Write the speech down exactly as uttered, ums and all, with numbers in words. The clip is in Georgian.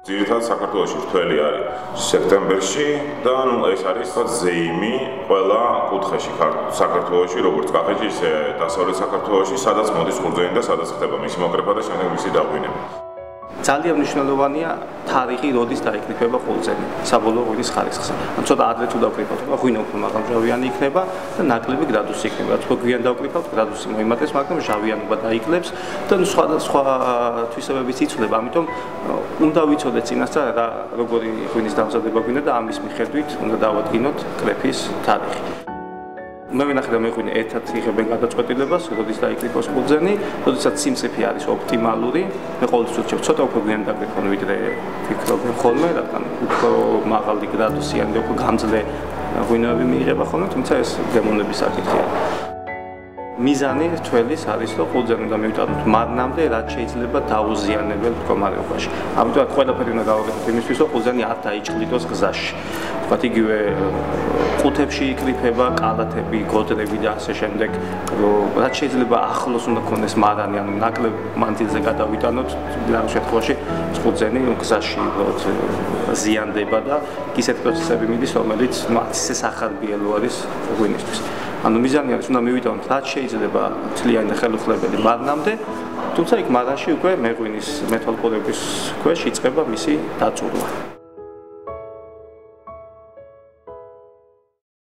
ძირითადად საქართველოში რთველი არის სექტემბერში და ნუ ეს არის თქვა ზეიმი ყველა კუთხეში საქართველოში, როგორც კახეთში, ისე დასავლეთ საქართველოში, სადაც მოდის ყურძენი და სადაც ხდება მისი მოკრეფა და შემდეგ მისი დაღვინება. ძალიან მნიშვნელოვანია თარიღი, როდის დაიკრიფება ყურძენი საბოლოო ღვინის ხარისხზე. ან ცოტა ადრე თუ დავკრიფავთ, ღვინო უფრო მაღალმჟავიანი იქნება და ნაკლები გრადუსი იქნება. თუ გვიან დავკრიფავთ, გრადუსი მოიმატებს, მაგრამ ჟავიანობა დაიკლებს და სხვა თვისებებიც იცვლება. ამიტომ უნდა ვიცოდეთ წინასწარ რა როგორი ღვინის დამზადება გვინდა და ამის მიხედვით უნდა დავადგინოთ კრეფის თარიღი. მე ვინახე და მეღვინე ერთად იღებენ გადაწყვეტილებას, როდის დაიკრიფოს ყურძენი, როდესაც სიმწიფე არის ოპტიმალური. მე ყოველთვის ვუჩვევ, ცოტა უფრო გვიან დაკრიფონ, ვიდრე ფიქრობენ ხოლმე, რადგან უფრო მაღალი გრადუსიანი და უფრო გამძლე ღვინოები მიიღება ხოლმე, თუმცა ეს გემოვნების საკითხია. მიზანი თველის არის, რომ ყურძენი უნდა მივიტანოთ მარნამდე, რაც შეიძლება დაუზიანებელ მდგომარეობაში. ამიტომ ყველაფერი უნდა გავაკეთოთ იმისთვის, რომ ყურძენი არ დაიჭყლიდოს გზაში. თქვათ იგივე ყუთებში იკრიფება, კალათები, გოდრები და ასე შემდეგ, რაც შეიძლება ახლოს უნდა ქონდეს მარანი, ანუ ნაკლებ მანძილზე გადავიტანოთ, ამ შემთხვევაში ყურძენი გზაში ზიანდება და ისეთ პროცესები მიდის, რომელიც ისე სახარბიელო არის ღვინისთვის. ანუ მიზანი არის უნდა მივიტანოთ რაც შეიძლება თლიანი და ხელუხლებელი მარნამდე, თუმცა იქ მარანში უკვე მეღვინის მეთვალყურების ქვეშ იწყება მისი დაწურვა.